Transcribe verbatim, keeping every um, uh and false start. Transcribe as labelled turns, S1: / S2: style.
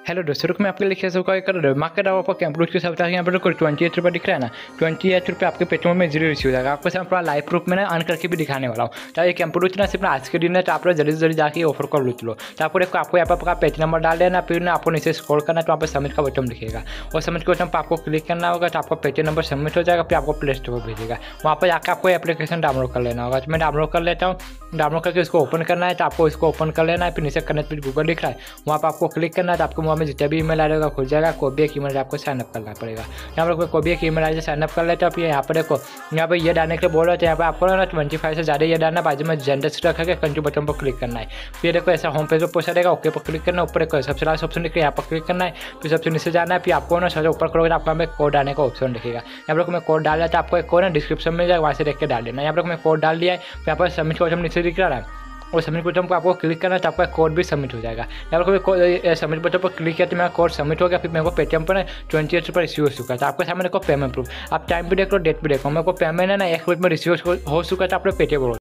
S1: Hello दोस्तों, मैं आपके लिए कैसे कर मार्केट आपको कंप्यूटर के साथ यहाँ पर ट्वेंटी एट रुपये दिख रहा है ना। ट्वेंटी एट रुपये आपके पेटीएम में जीरो रिसीव हो जाएगा। आपको सिर्फ पूरा लाइव प्रूफ में ना अर्न करके भी दिखाने वाला हूँ। तो ये कंप्यूटर ना सिर्फ आज के दिन है, तो आप लोग जल्दी जल्दी जाके ऑफर कर लूट लो। तो आपको देखो, आपको यहाँ पर पेज नंबर डाल देना, फिर ना आपको नीचे स्क्रॉल करना, तो वहाँ पर सबमिट का बटन दिखेगा और सबमिट के बटन पर आपको क्लिक करना होगा। तो आपका पेज नंबर सबमिट हो जाएगा, फिर आपको प्ले स्टोर पर भेजेगा। वहाँ पर जाकर आपको एप्लीकेशन डाउनलोड कर लेना होगा। तो मैं डाउनलोड कर लेता हूँ। डाउनलोड करके उसको ओपन करना है, तो आपको इसको ओपन कर लेना है। फिर नीचे कनेक्ट विद गूगल दिख रहा है, वहाँ पर आपको क्लिक करना है। तो आपको वहाँ में जितना भी ईमेल आएगा खुल जाएगा। कोई भी एक ईमेल आपको साइनअप करना पड़ेगा। यहाँ पर कोई भी एक ईमेल आए साइनअप कर लेते हो। आप यहाँ पर देखो, यहाँ पर ये डालने के लिए बोल रहे थे। यहाँ पर आपको ना ट्वेंटी फाइव से ज़्यादा ये डालना, बाजू में जनरेट रखा के कंटिन्यू बटन पर क्लिक करना है। फिर देखो ऐसा होम पेज पर पहुंचा देगा, ओके पर क्लिक करना। ऊपर एक सबसे लास्ट ऑप्शन दिखेगा, यहाँ पर क्लिक करना है। फिर सबसे नीचे जाना है। फिर आपको ना सबसे ऊपर करोगे तो आपको हमें कोड डालने का ऑप्शन दिखेगा। यहाँ पर मैं कोड डाल दिया, तो आपको एक कोड ना डिस्क्रिप्शन में जाएगा, वहाँ से देख के डाल देना। यहाँ पर मैं कोड डाल दिया है। यहाँ पर सबमिट का ऑप्शन नीचे दिख रहा है, और सबमिट बटन पर आपको क्लिक करना है, तो आपका कोड भी सबमिट हो जाएगा। यहाँ पर कोई सबमिट बटन पर क्लिक किया तो मेरा कोड सबमिट हो गया। फिर मेरे को पेटीएम पर ना ट्वेंटी एट रुपये रिसीव हो चुका है। तो आपके सामने को पेमेंट प्रूफ, आप टाइम भी देख लो, डेट भी देखो। मेरे को पेमेंट है ना एक मिनट में रिसीव हो चुका है। तो आप लोग पेटीएम